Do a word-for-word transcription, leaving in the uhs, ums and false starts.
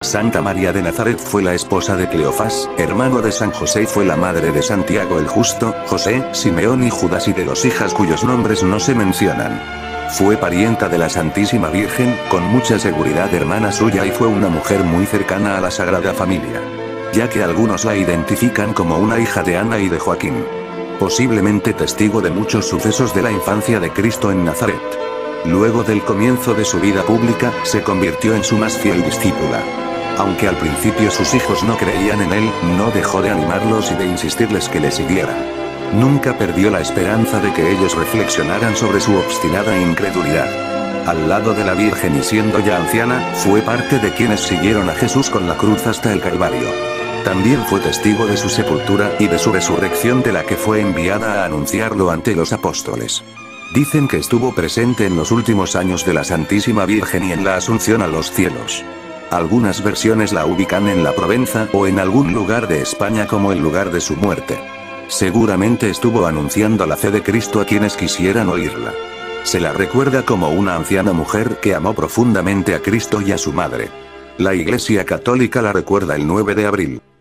Santa María de Nazaret fue la esposa de Cleofás, hermano de San José, y fue la madre de Santiago el Justo, José, Simeón y Judas, y de dos hijas cuyos nombres no se mencionan. Fue parienta de la Santísima Virgen, con mucha seguridad hermana suya, y fue una mujer muy cercana a la Sagrada Familia, ya que algunos la identifican como una hija de Ana y de Joaquín. Posiblemente testigo de muchos sucesos de la infancia de Cristo en Nazaret. Luego del comienzo de su vida pública, se convirtió en su más fiel discípula. Aunque al principio sus hijos no creían en él, no dejó de animarlos y de insistirles que le siguieran. Nunca perdió la esperanza de que ellos reflexionaran sobre su obstinada incredulidad. Al lado de la Virgen y siendo ya anciana, fue parte de quienes siguieron a Jesús con la cruz hasta el Calvario. También fue testigo de su sepultura y de su resurrección, de la que fue enviada a anunciarlo ante los apóstoles. Dicen que estuvo presente en los últimos años de la Santísima Virgen y en la Asunción a los cielos. Algunas versiones la ubican en la Provenza o en algún lugar de España como el lugar de su muerte. Seguramente estuvo anunciando la fe de Cristo a quienes quisieran oírla. Se la recuerda como una anciana mujer que amó profundamente a Cristo y a su madre. La Iglesia Católica la recuerda el nueve de abril.